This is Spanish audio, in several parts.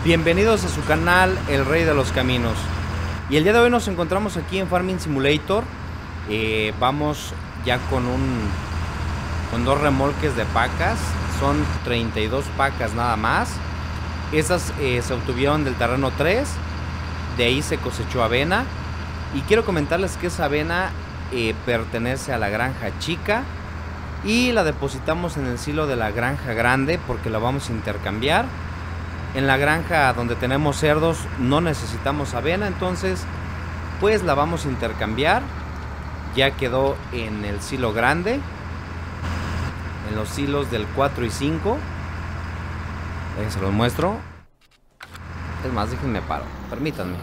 Bienvenidos a su canal El Rey de los Caminos. Y el día de hoy nos encontramos aquí en Farming Simulator. Vamos ya con dos remolques de pacas. Son 32 pacas nada más. Esas se obtuvieron del terreno 3. De ahí se cosechó avena. Y quiero comentarles que esa avena pertenece a la granja chica. Y la depositamos en el silo de la granja grande porque la vamos a intercambiar. En la granja donde tenemos cerdos no necesitamos avena, entonces pues la vamos a intercambiar. Ya quedó en el silo grande, en los silos del 4 y 5. Se los muestro. Es más, déjenme paro, permítanme.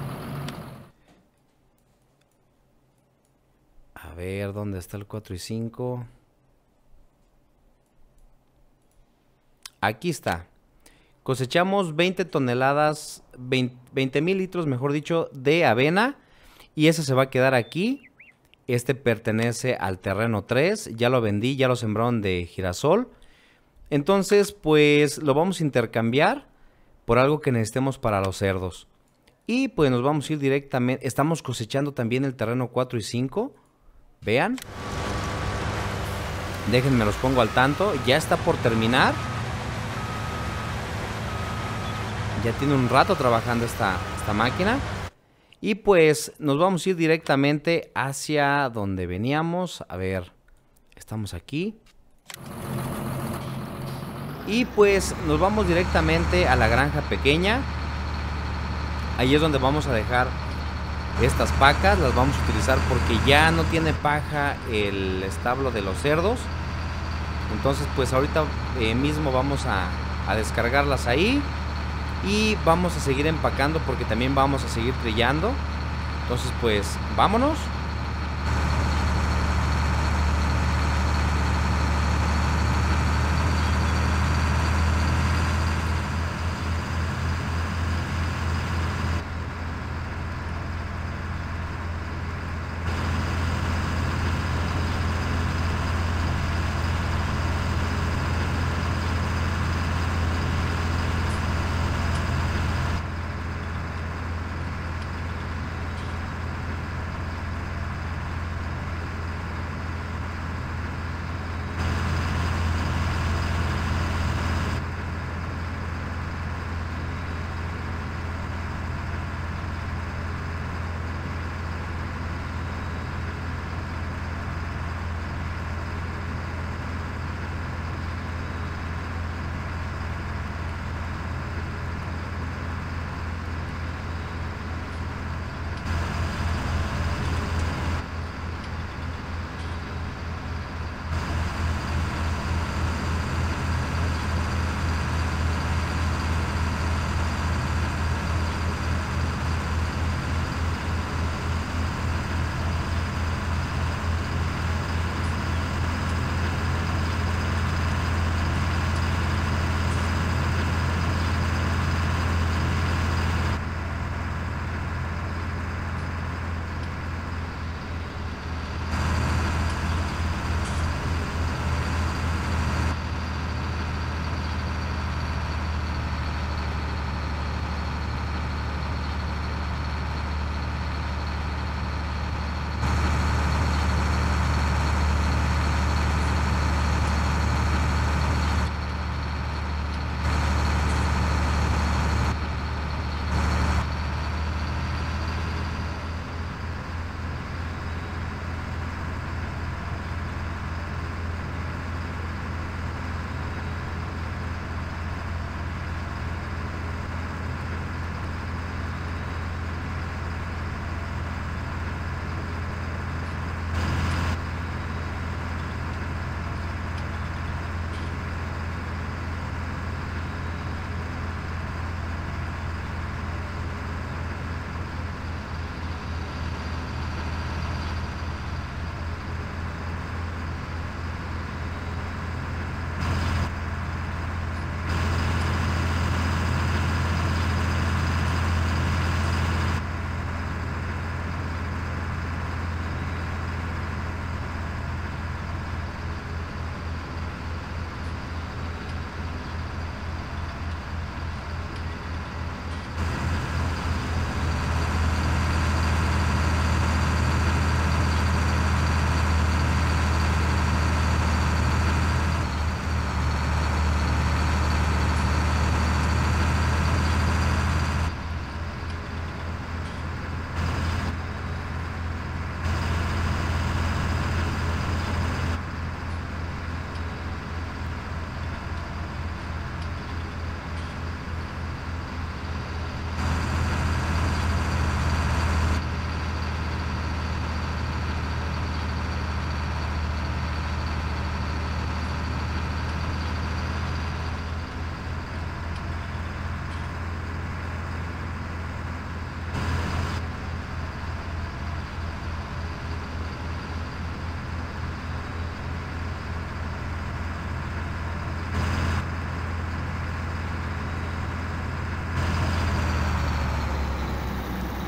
A ver, ¿dónde está el 4 y 5? Aquí está. Cosechamos 20 toneladas, 20,000 litros, mejor dicho, de avena. Y ese se va a quedar aquí. Este pertenece al terreno 3. Ya lo vendí, ya lo sembraron de girasol. Entonces, pues lo vamos a intercambiar por algo que necesitemos para los cerdos. Y pues nos vamos a ir directamente. Estamos cosechando también el terreno 4 y 5. Vean. Déjenme los pongo al tanto. Ya está por terminar. Ya tiene un rato trabajando esta máquina. Y pues nos vamos a ir directamente hacia donde veníamos. A ver, estamos aquí. Y pues nos vamos directamente a la granja pequeña. Ahí es donde vamos a dejar estas pacas. Las vamos a utilizar porque ya no tiene paja el establo de los cerdos. Entonces pues ahorita mismo vamos a descargarlas ahí. Y vamos a seguir empacando porque también vamos a seguir trillando. Entonces pues vámonos.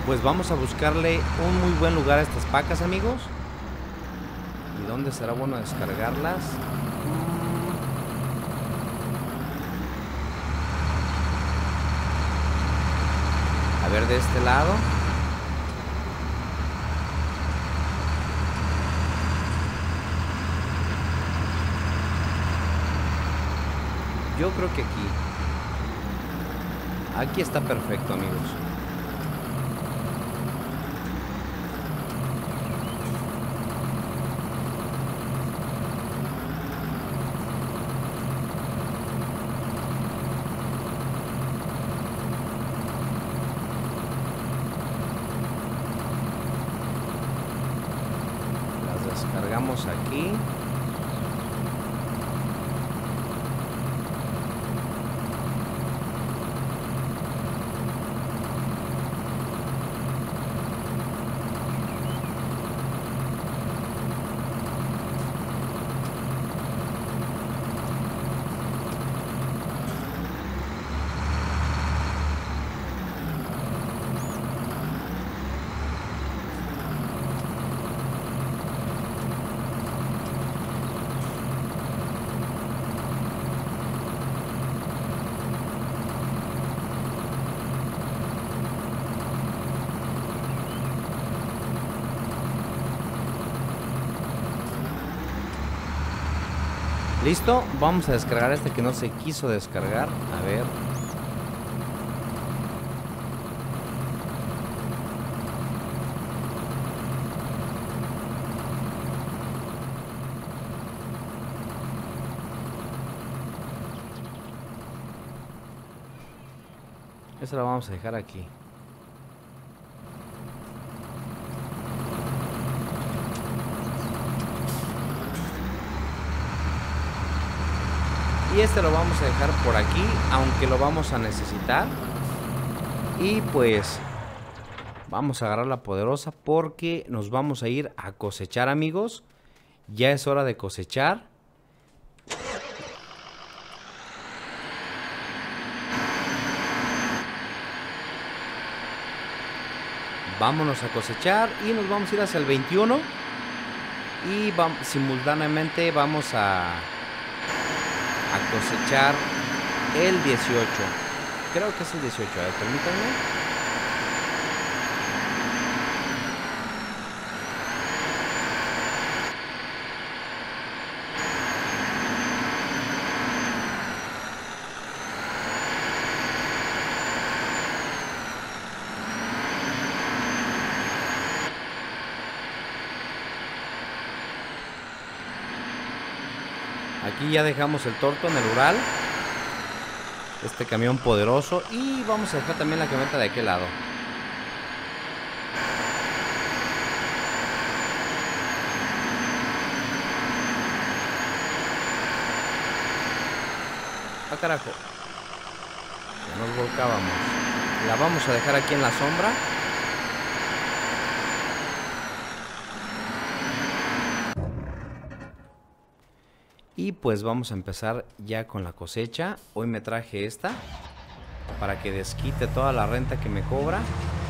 pues vamos a buscarle un muy buen lugar a estas pacas, amigos. ¿Y dónde será bueno descargarlas? A ver, de este lado. Yo creo que aquí. Aquí está perfecto, amigos. Las descargamos aquí. Listo, vamos a descargar este que no se quiso descargar. A ver. Esta la vamos a dejar aquí. Y este lo vamos a dejar por aquí, aunque lo vamos a necesitar. Y pues vamos a agarrar la poderosa porque nos vamos a ir a cosechar, amigos. Ya es hora de cosechar. Vámonos a cosechar y nos vamos a ir hacia el 21. Y simultáneamente vamos a cosechar el 18. Creo que es el 18. A ver, permítanme. Aquí ya dejamos el torto en el Ural. Este camión poderoso. Y vamos a dejar también la camioneta de aquel lado. ¡Ah, carajo! Ya nos volcábamos. La vamos a dejar aquí en la sombra. Y pues vamos a empezar ya con la cosecha. Hoy me traje esta para que desquite toda la renta que me cobra.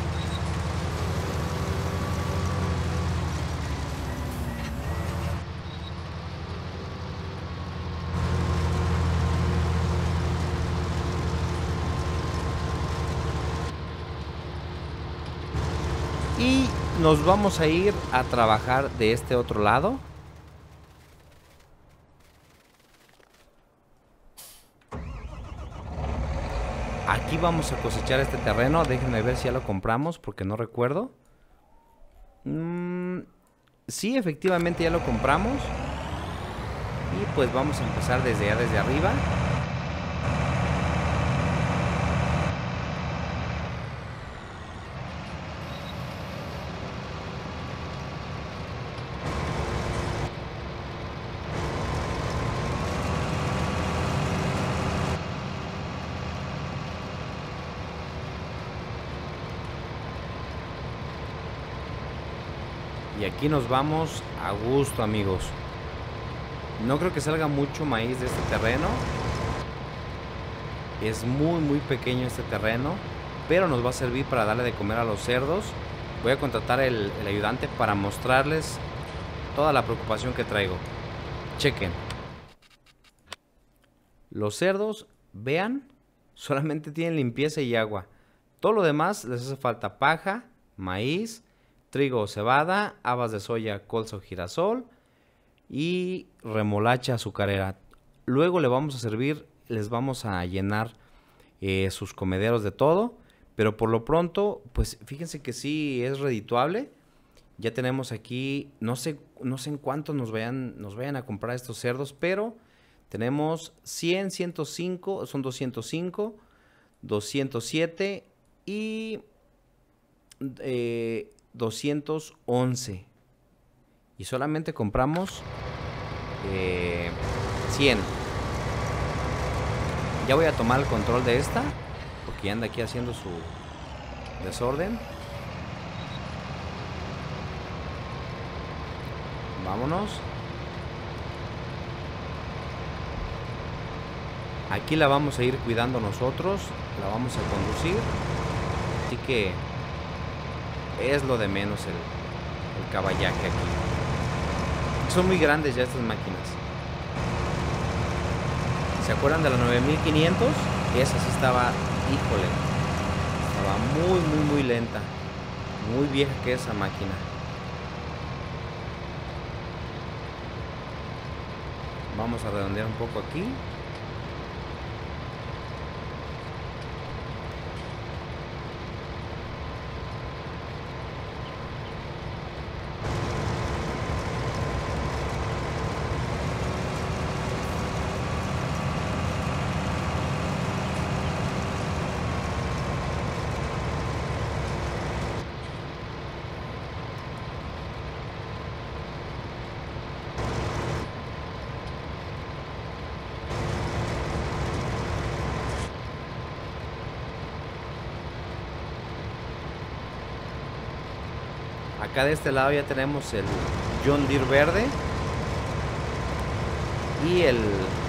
Y nos vamos a ir a trabajar de este otro lado. Aquí vamos a cosechar este terreno. Déjenme ver si ya lo compramos porque no recuerdo. Sí, efectivamente ya lo compramos. Y pues vamos a empezar desde arriba. Y aquí nos vamos a gusto, amigos. No creo que salga mucho maíz de este terreno. Es muy pequeño este terreno. pero nos va a servir para darle de comer a los cerdos. Voy a contratar el ayudante para mostrarles toda la preocupación que traigo. Chequen. Los cerdos, vean, solamente tienen limpieza y agua. Todo lo demás les hace falta paja, maíz, trigo o cebada, habas de soya, colza o girasol y remolacha azucarera. Luego le vamos a servir, les vamos a llenar sus comederos de todo. Pero por lo pronto, pues fíjense que sí es redituable. Ya tenemos aquí, no sé en cuánto nos vayan a comprar estos cerdos, pero tenemos 100, 105, son 205, 207 y 211. Y solamente compramos 100. Ya voy a tomar el control de esta, porque anda aquí haciendo su desorden. Vámonos. Aquí la vamos a ir cuidando nosotros, la vamos a conducir, así que es lo de menos el caballaje aquí. Son muy grandes ya estas máquinas. ¿Se acuerdan de la 9500? Esa sí estaba, híjole, estaba muy lenta, muy vieja que esa máquina. Vamos a redondear un poco aquí. Acá de este lado ya tenemos el John Deere verde y el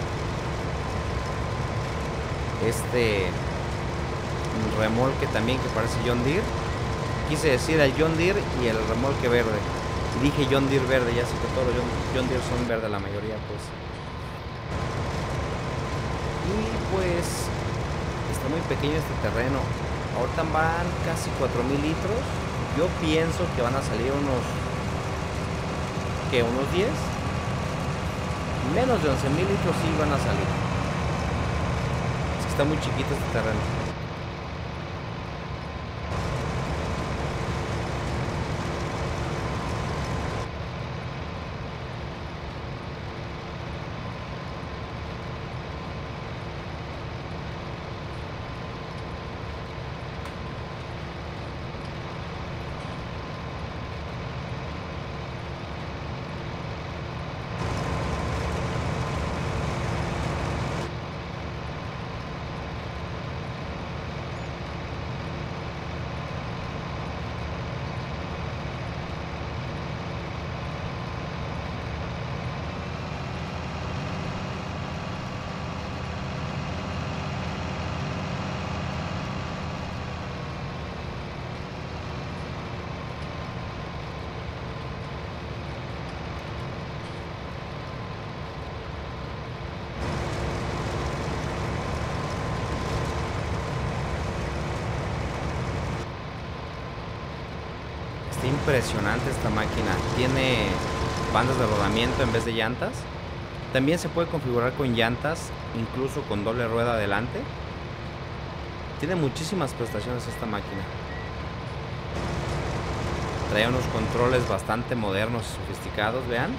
remolque también que parece John Deere. Quise decir el John Deere y el remolque verde. Y dije John Deere verde, ya sé que todos los John Deere son verde la mayoría, pues. Y pues está muy pequeño este terreno. Ahorita van casi 4000 litros. Yo pienso que van a salir unos 10. Menos de 11,000 litros sí van a salir. Es que está muy chiquito este terreno. Está impresionante esta máquina. Tiene bandas de rodamiento en vez de llantas. También se puede configurar con llantas, incluso con doble rueda adelante. Tiene muchísimas prestaciones esta máquina. Trae unos controles bastante modernos y sofisticados, vean.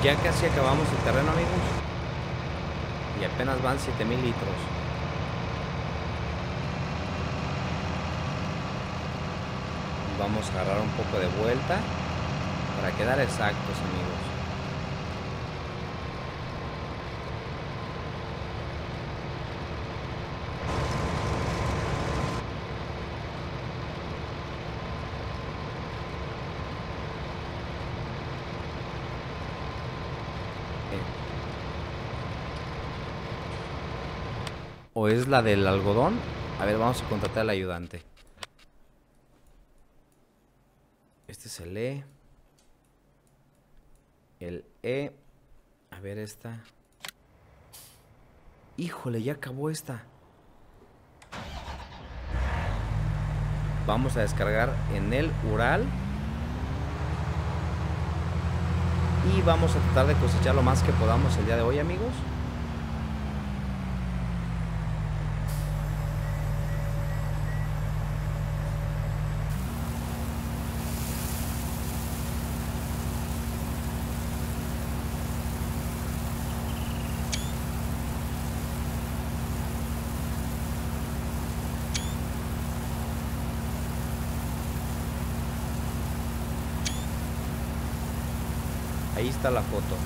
ya casi acabamos el terreno, amigos. Y apenas van 7000 litros. Vamos a agarrar un poco de vuelta para quedar exactos, amigos. ¿O es la del algodón? A ver, vamos a contratar al ayudante. Este es el E. El E. A ver esta. Híjole, ya acabó esta. Vamos a descargar en el Ural. Y vamos a tratar de cosechar lo más que podamos el día de hoy, amigos. Ahí está la foto.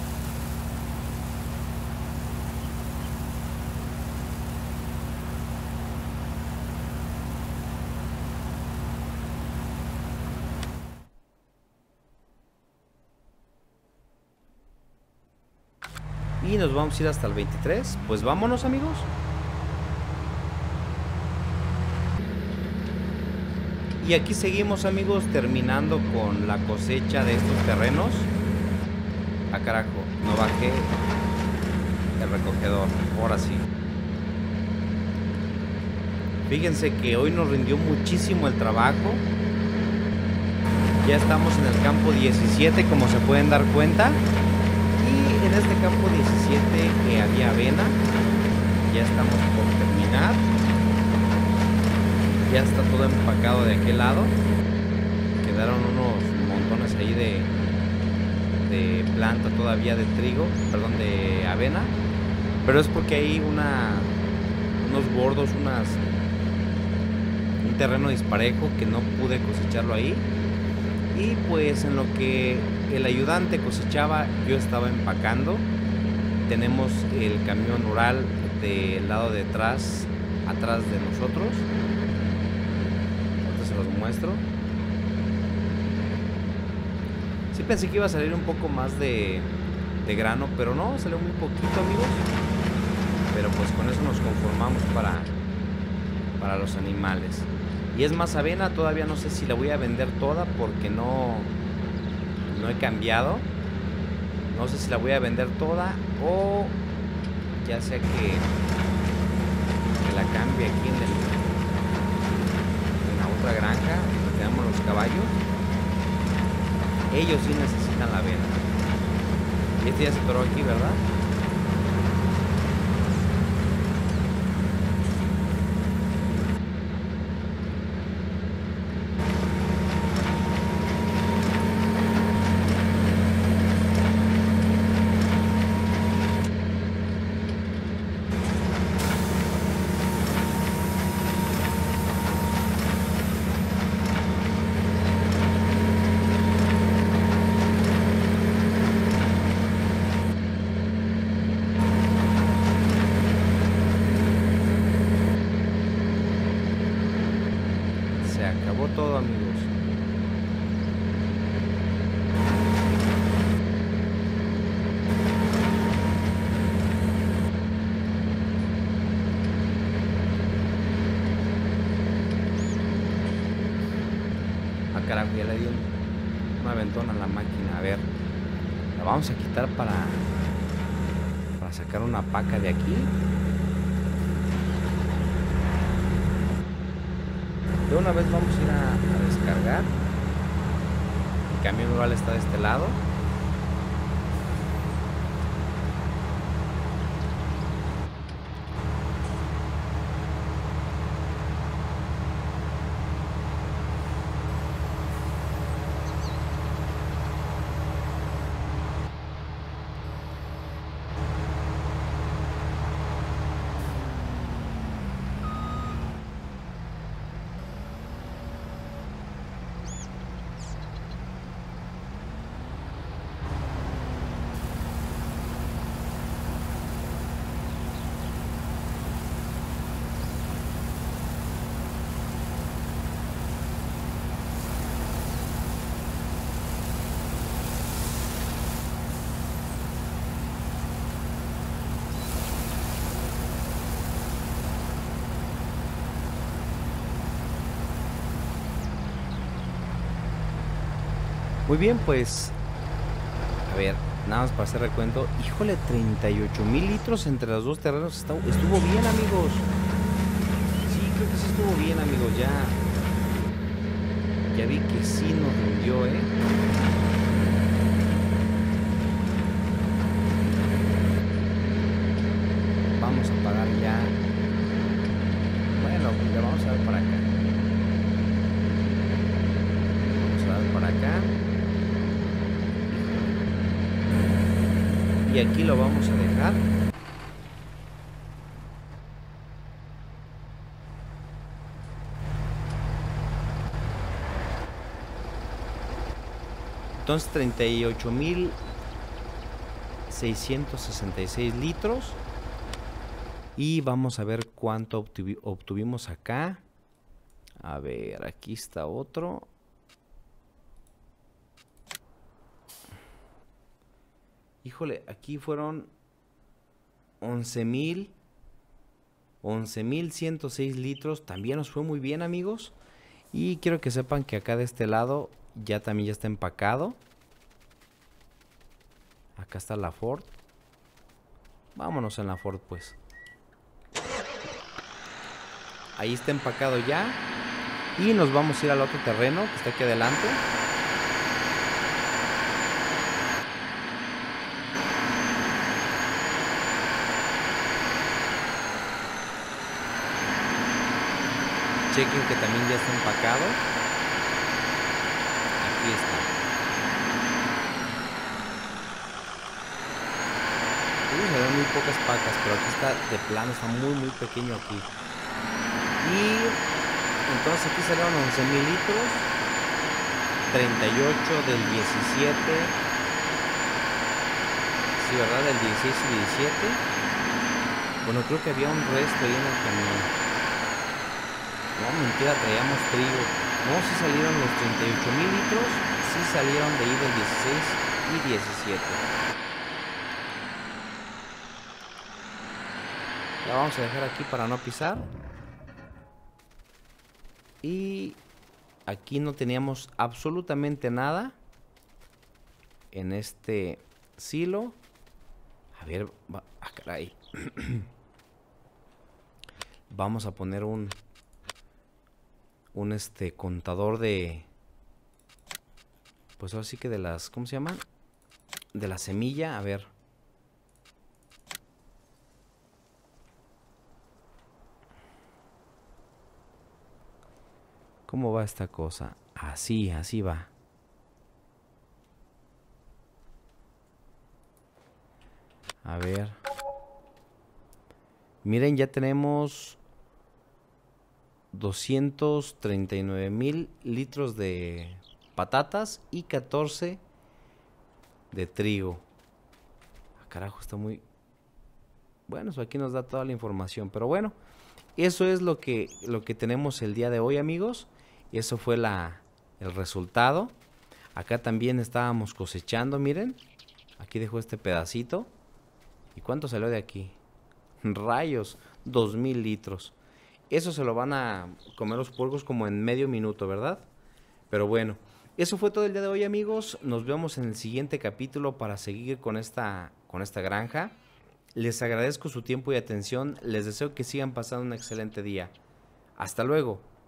Y nos vamos a ir hasta el 23. Pues vámonos, amigos. Y aquí seguimos, amigos, terminando con la cosecha de estos terrenos. Ah, carajo, no bajé el recogedor. Ahora sí. Fíjense que hoy nos rindió muchísimo el trabajo. Ya estamos en el campo 17, como se pueden dar cuenta. Y en este campo 17 había avena. Ya estamos por terminar. Ya está todo empacado de aquel lado. Quedaron unos montones ahí de planta todavía de trigo, perdón, de avena, pero es porque hay unos bordos, un terreno disparejo que no pude cosecharlo ahí, y pues en lo que el ayudante cosechaba yo estaba empacando. Tenemos el camión Ural del lado de atrás de nosotros. Ahorita se los muestro. Sí pensé que iba a salir un poco más de grano, pero no, salió muy poquito, amigos. Pero pues con eso nos conformamos para los animales. Y es más avena, todavía no sé si la voy a vender toda porque no he cambiado. No sé si la voy a vender toda o ya sea que la cambie aquí en la otra granja donde tenemos los caballos. Ellos sí necesitan la avena. Y este ya se atoró aquí, ¿verdad? Todo, amigos. Ah, carajo, ya le di una aventona a la máquina. A ver, la vamos a quitar para sacar una paca de aquí. De una vez vamos a ir a descargar. El camión Ural está de este lado. Muy bien, pues, a ver, nada más para hacer recuento. Híjole, 38,000 litros entre los dos terrenos. Estuvo bien, amigos. Sí, creo que sí estuvo bien, amigos. Ya vi que sí nos rindió, ¿eh? Vamos a pagar ya. Bueno, ya vamos a ver para acá. Vamos a ver para acá. Y aquí lo vamos a dejar. Entonces 38,666 litros. Y vamos a ver cuánto obtuvimos acá. A ver, aquí está otro. Híjole, aquí fueron 11,106 litros. También nos fue muy bien, amigos. Y quiero que sepan que acá de este lado también ya está empacado. Acá está la Ford. Vámonos en la Ford, pues. Ahí está empacado ya. Y nos vamos a ir al otro terreno que está aquí adelante. Chequen que también ya está empacado. Aquí está. Se ven muy pocas pacas, pero aquí está de plano, está muy pequeño aquí. Y entonces aquí salieron 11,000 litros. 38 del 17. Sí, ¿verdad? Del 16 y 17. Bueno, creo que había un resto ahí en el camión. No, mentira, traíamos trigo. No, sí salieron los 38,000 litros. Sí salieron de ahí del 16 y 17. La vamos a dejar aquí para no pisar. Y aquí no teníamos absolutamente nada en este silo. A ver, caray. Vamos a poner un contador de, pues ahora sí que de las, ¿cómo se llama? De la semilla, a ver. ¿Cómo va esta cosa? Así va. A ver. Miren, ya tenemos 239,000 litros de patatas y 14 de trigo. Carajo, está muy... Bueno, eso aquí nos da toda la información. Pero bueno, eso es lo que tenemos el día de hoy, amigos. Y eso fue el resultado. Acá también estábamos cosechando, miren. Aquí dejo este pedacito. ¿Y cuánto salió de aquí? Rayos, 2,000 litros. Eso se lo van a comer los puercos como en medio minuto, ¿verdad? Pero bueno, eso fue todo el día de hoy, amigos. Nos vemos en el siguiente capítulo para seguir con esta granja. Les agradezco su tiempo y atención. Les deseo que sigan pasando un excelente día. Hasta luego.